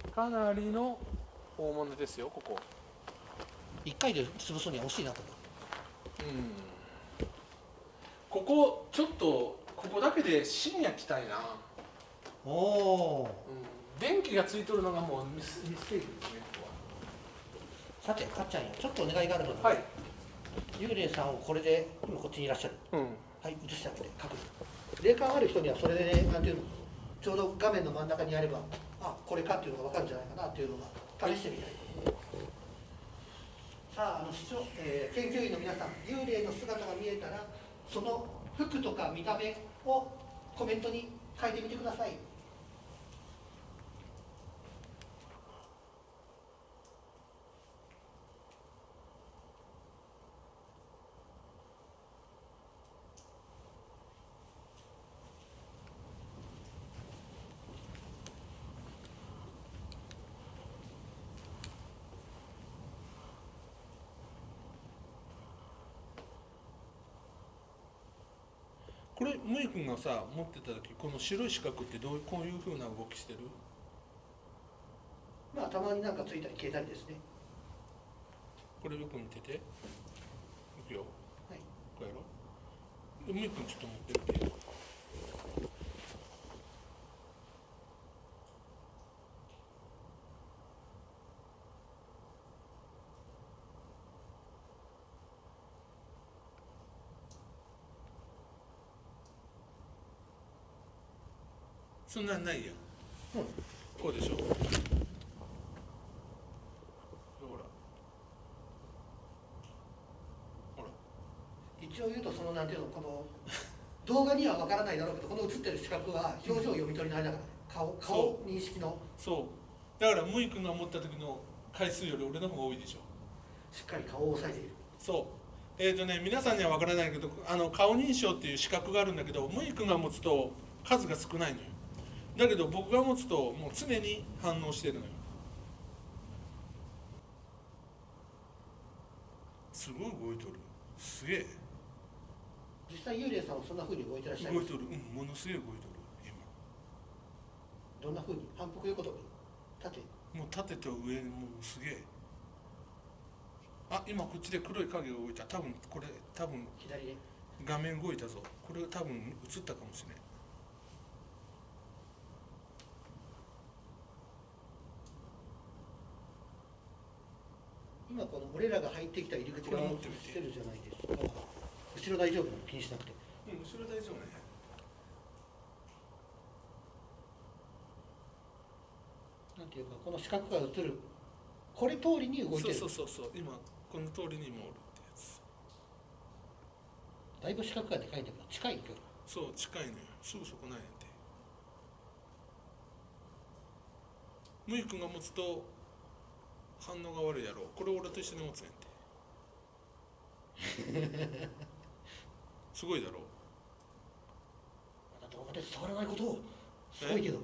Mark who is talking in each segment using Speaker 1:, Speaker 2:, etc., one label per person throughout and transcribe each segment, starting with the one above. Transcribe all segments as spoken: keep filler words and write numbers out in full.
Speaker 1: かなりの大物ですよここ。
Speaker 2: 一回で潰すには惜しいなと思う。
Speaker 1: うん。ここちょっとここだけで深夜来たいな。
Speaker 2: おお、
Speaker 1: うん、電気がついとるのがもうミスミステークですねこ
Speaker 2: さてかっちゃんよ、ちょっとお願いがあるので、
Speaker 1: こは。はい。
Speaker 2: 幽霊さんをこれで今こっちにいらっしゃる、
Speaker 1: うん。
Speaker 2: はい、映してあげて書く。霊感ある人にはそれでね、なんていうの、ちょうど画面の真ん中にあれば、あ、これかっていうのが分かるんじゃないかなっていうのが試してみたい。さあ、あの視聴、えー研究員の皆さん、幽霊の姿が見えたらその服とか見た目をコメントに書いてみてください。
Speaker 1: これムイ君がさ持ってた時この白い四角ってどうこういう風な動きしてる？
Speaker 2: まあたまになんかついたり消えたりですね。
Speaker 1: これよく見てて。いくよ。
Speaker 2: はい。
Speaker 1: こうやろう。でムイ君ちょっと持ってみて。そんなんないやん。
Speaker 2: うん。
Speaker 1: こうでしょ。ほら。ほら。
Speaker 2: 一応言うとそのなんていうの、この動画には分からないだろうけど、この映ってる視覚は表情読み取りのあれだから、顔顔認識の
Speaker 1: そうだからムイ君が持った時の回数より俺の方が多いでしょ。
Speaker 2: しっかり顔を押さえている。
Speaker 1: そうえっ、ー、とね皆さんには分からないけどあの顔認証っていう資格があるんだけどムイ君が持つと数が少ないのよ。だけど僕が持つともう常に反応してるのよ。すごい動いとる。すげえ
Speaker 2: 実際幽霊さんはそんな風に動いてらっしゃいます。
Speaker 1: 動いとる。うんものすげえ動いとる今。
Speaker 2: どんな風に反復横跳び、縦。
Speaker 1: もう縦と上もうすげえ。あ今こっちで黒い影が動いた。多分これ多分
Speaker 2: 左で。
Speaker 1: 画面動いたぞ。これ多分映ったかもしれない。
Speaker 2: 今この俺らが入ってきた入り口が映ってるじゃないですか。後ろ大丈夫なの、気にしなくて。
Speaker 1: うん後ろ大丈夫ね。
Speaker 2: なんていうか、この四角が映るこれ通りに動いてる。
Speaker 1: そうそうそうそう今この通りにもおるってやつ。
Speaker 2: だいぶ四角がでかいんだけど近い距離。
Speaker 1: そう近いのよ。すぐそこなんやて。ムイ君が持つと反応が悪いやろ。これ俺と一緒に持つんやて。すごいだろ。
Speaker 2: まだ動画で伝わらないことをすごいけど。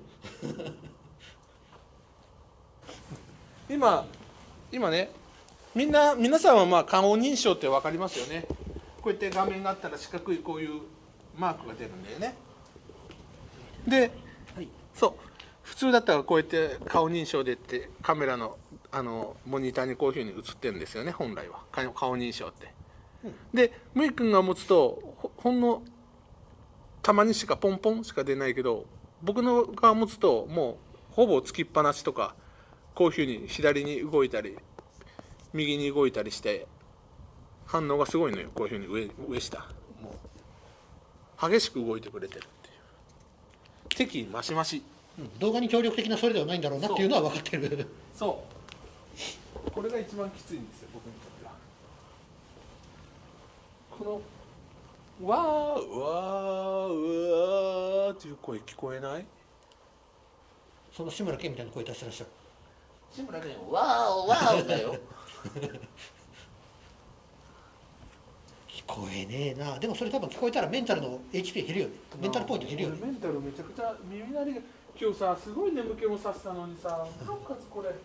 Speaker 1: 今今ねみんな皆さんはまあ顔認証って分かりますよね。こうやって画面があったら四角いこういうマークが出るんだよね。で、
Speaker 2: はい、
Speaker 1: そう普通だったらこうやって顔認証でってカメラのあのモニターにこういうふうに映ってるんですよね本来は顔認証って。
Speaker 2: うん、
Speaker 1: でムイ君が持つと ほ, ほんのたまにしかポンポンしか出ないけど僕のが持つともうほぼつきっぱなしとかこういうふうに左に動いたり右に動いたりして反応がすごいのよ。こういうふうに 上, 上下もう激しく動いてくれてるっていう敵マシマシ。
Speaker 2: うん、動画に協力的なそれではないんだろうなっていうのは分かってる。
Speaker 1: そうこれが一番きついんですよ僕にとっては。このわーわーわーっていう声聞こえない？
Speaker 2: その志村けんみたいな声出してらっしゃる。
Speaker 1: 志村けんわーわーだよ。
Speaker 2: 聞こえねえな。でもそれ多分聞こえたらメンタルの エイチピー 減るよね。メンタルポイント減るよね。
Speaker 1: メンタルめちゃくちゃ耳鳴りが今日さすごい眠気もさしたのにさなおかつこれ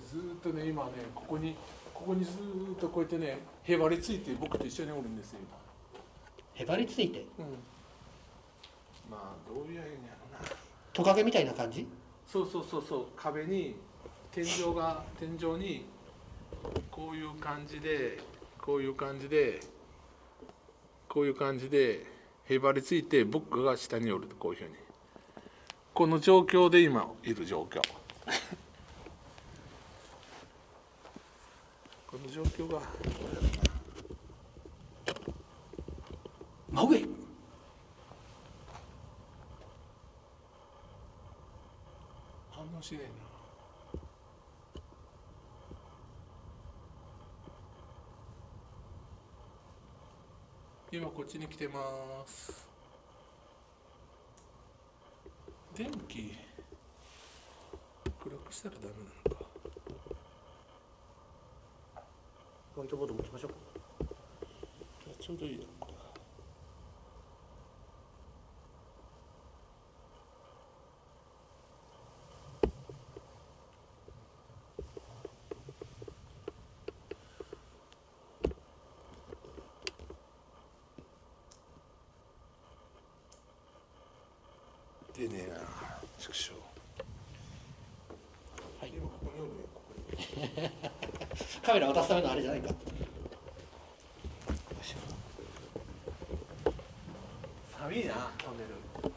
Speaker 1: ずーっとね今ねここにここにずーっとこうやってねへばりついて僕と一緒におるんですよ今。
Speaker 2: へばりついて、
Speaker 1: うん、まあどういうやるんやろな。
Speaker 2: トカゲみたいな感じ。
Speaker 1: そうそうそうそう、壁に天井が天井にこういう感じでこういう感じでこういう感じでへばりついて僕が下におる、こういうふうにこの状況で今いる状況この状況が
Speaker 2: 真上。
Speaker 1: 反応しないな。今こっちに来てます。電気暗くしたらダメなのか。
Speaker 2: ホワイトボード持ちましょうか。
Speaker 1: じゃあちょうどいいやこれ。出ねえな畜生。
Speaker 2: はい。
Speaker 1: 今ここにおるよ、ここに。
Speaker 2: カメラ渡すためのあれじゃないか。
Speaker 1: 寒いなトンネル。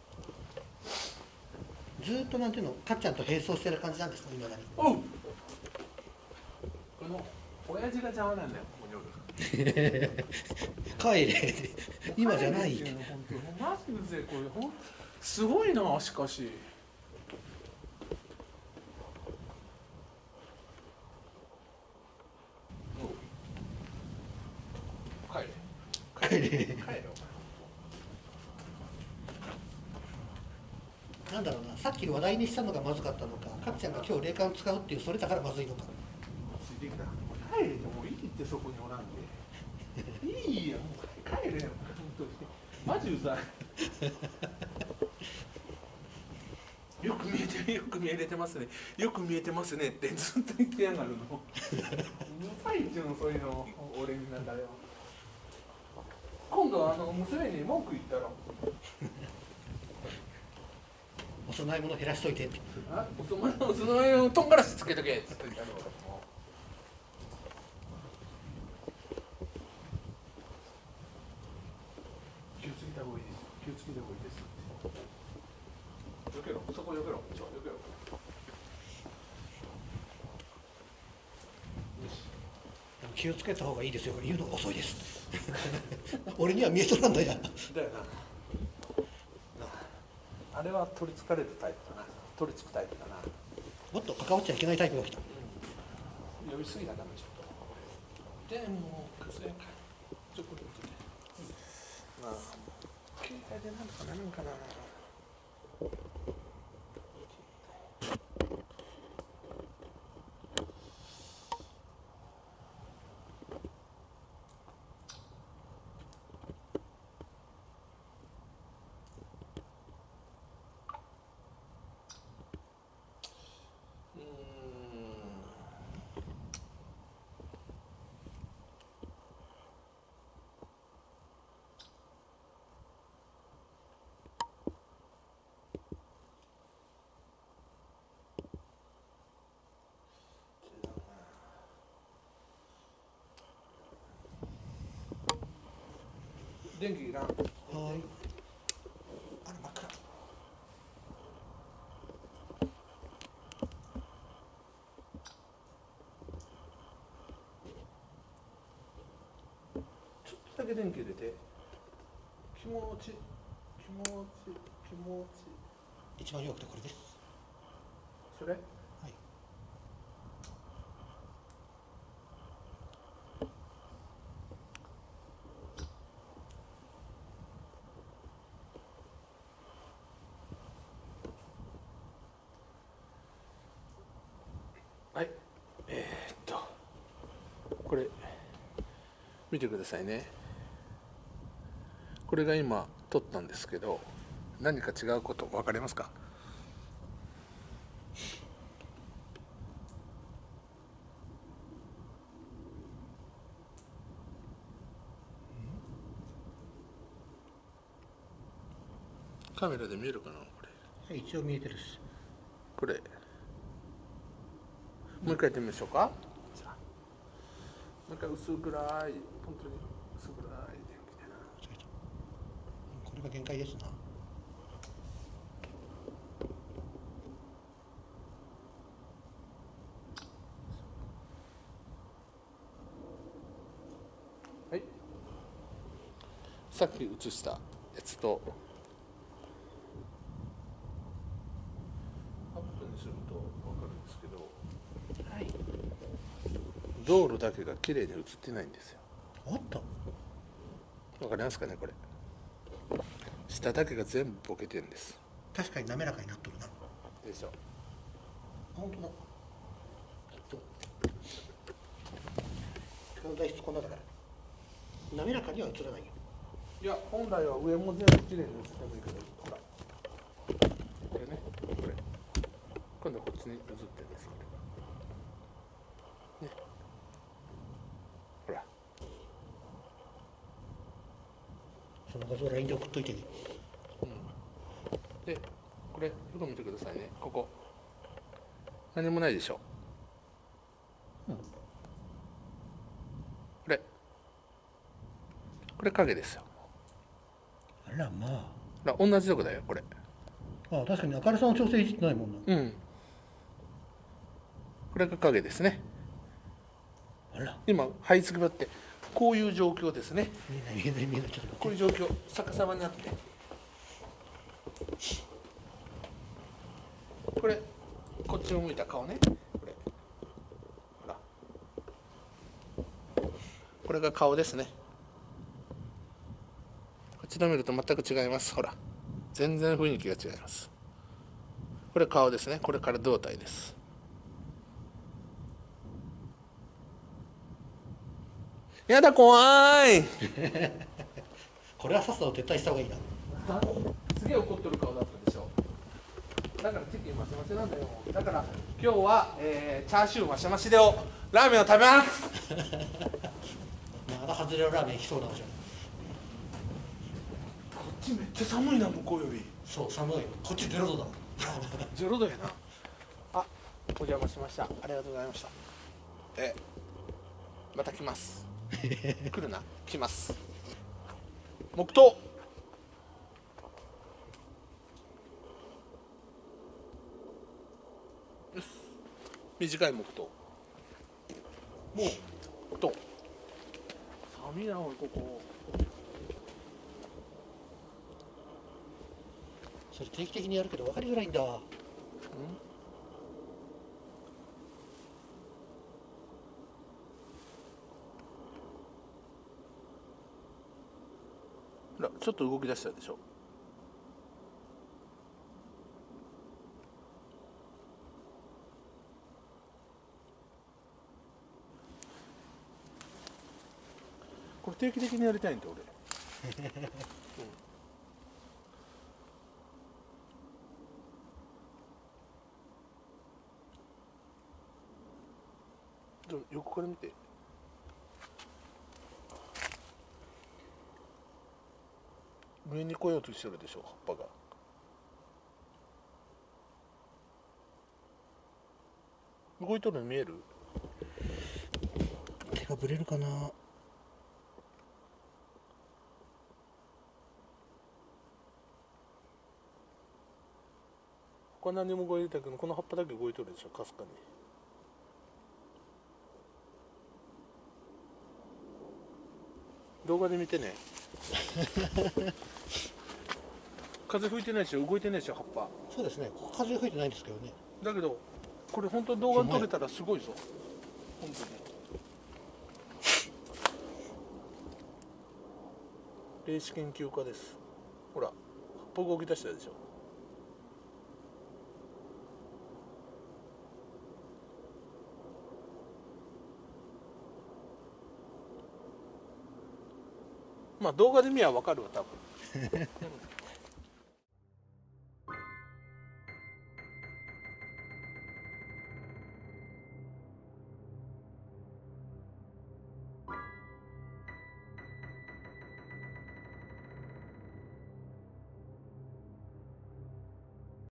Speaker 2: ずーっとなんていうの、かっちゃんと並走してる感じなんですか、今だに。
Speaker 1: おう。この親父が邪魔なんだよ、ここにおる。
Speaker 2: 帰れ。今じゃない。
Speaker 1: 本当、マジでこれほんすごいなしかし。帰れ。
Speaker 2: 帰れ。
Speaker 1: 帰れお前。
Speaker 2: なんだろうな、さっき話題にしたのがまずかったのか、かっちゃんが今日霊感使うっていうそれだからまずいのか。
Speaker 1: ついてきた。帰れてもういいってそこにおらんで。いいよもう帰れよ本当に。マジうざい。よく見えてよく見えれてますね。よく見えてますねってずっと言ってやがるの。うざいっちゅうのそういうの俺になんだよ。今度はあの娘に文句言ったろ。
Speaker 2: お供え物減らしといてって。
Speaker 1: あ、お供えお供えをとんがらしつけとけって言ったろ。気をつけた方がいいです。気をつけた方がいいです。よけろ、そこよけろ、ちょ、よけろ。よし。
Speaker 2: でも気をつけた方がいいですよ。言うのが遅いです。俺には見えとらんだよ。
Speaker 1: だよな。あれは取りつかれるタイプだな。取りつくタイプだな。
Speaker 2: もっと関わっちゃいけないタイプが来た。
Speaker 1: うん、呼びすぎだからちょっと。でもうそれか。ちょっと待ってね。まあ携帯でなんとかなるんかな。電気いらん。
Speaker 2: はい。あれ真っ暗。
Speaker 1: ちょっとだけ電気入れて。気持ち気持ち気持ち。
Speaker 2: 一番弱くてこれです。
Speaker 1: それ？
Speaker 2: はい。
Speaker 1: はい、えー、っとこれ見てくださいね。これが今撮ったんですけど、何か違うこと分かりますか？ カメラで見えるかなこれ。
Speaker 2: 一応見えてるし。
Speaker 1: これもう一回やってみましょうか。じゃあもう一回薄暗い、本当に薄暗い電気でな。
Speaker 2: これが限界ですな。
Speaker 1: はい、さっき映したやつとアップにすると分かるんですけど、
Speaker 2: はい。
Speaker 1: 道路だけが綺麗に映ってないんですよ。
Speaker 2: おっと。
Speaker 1: わかりますかねこれ。下だけが全部ボケてるんです。
Speaker 2: 確かに滑らかになっとるな。
Speaker 1: でしょ。
Speaker 2: 本当だ。えっと。使う材質こんなだから。滑らかには映らないよ。
Speaker 1: いや本来は上も全部綺麗に映ってもいいけど、ほらこれね、これ今度はこっちに映ってるんですこれね。ほら
Speaker 2: その画像 ライン で送っといてね。
Speaker 1: でこれよく見てくださいね。ここ何もないでしょ。
Speaker 2: うん。
Speaker 1: これこれ影ですよ。
Speaker 2: あらまあ。
Speaker 1: ほら同じとこだよこれ。
Speaker 2: ああ、確かに明るさの調整いじってないもんな。
Speaker 1: うん、これが影ですね。
Speaker 2: あら。
Speaker 1: 今這いつくばってこういう状況ですね。
Speaker 2: 見えない見えない見えない。ちょっと
Speaker 1: こういう状況、逆さまになってこれこっちを向いた顔ね。これほらこれが顔ですね。こっちで見ると全く違います。ほら全然雰囲気が違います。これ顔ですね。これから胴体です。やだ怖い
Speaker 2: これはさっさと撤退した方がいいな。
Speaker 1: すげえ怒ってる顔だったでしょ。だからチキンマシマシなんだよ。だから今日は、えー、チャーシューマシマシでをラーメンを食べます
Speaker 2: まだ外れのラーメン来そうなんじゃん。
Speaker 1: こっちめっちゃ寒いな、向こうより。
Speaker 2: そう寒い。こっちゼロ度だ。
Speaker 1: ゼロ度やな。あ、お邪魔しました。ありがとうございました。え、また来ます。来るな、来ます。黙祷。短い黙祷。もうと寒いなおいここ。
Speaker 2: それ定期的にやるけど分かりづらいんだ。
Speaker 1: うんほらちょっと動き出したでしょ。これ定期的にやりたいんだ俺、うん、横から見て。上に来ようとしてるでしょ葉っぱが。動いとるの見える？
Speaker 2: 手がぶれるかな。
Speaker 1: 他何も動いてたけどこの葉っぱだけ動いとるでしょかすかに。動画で見てね風吹いてないでしょ、動いてないでしょ葉っぱ。
Speaker 2: そうですね。風吹いてないんですけどね。
Speaker 1: だけどこれ本当に動画に撮れたらすごいぞ本当に。霊視研究家です。ほら葉っぱ動き出したでしょ。まあ動画で見は分かるわ多分、うん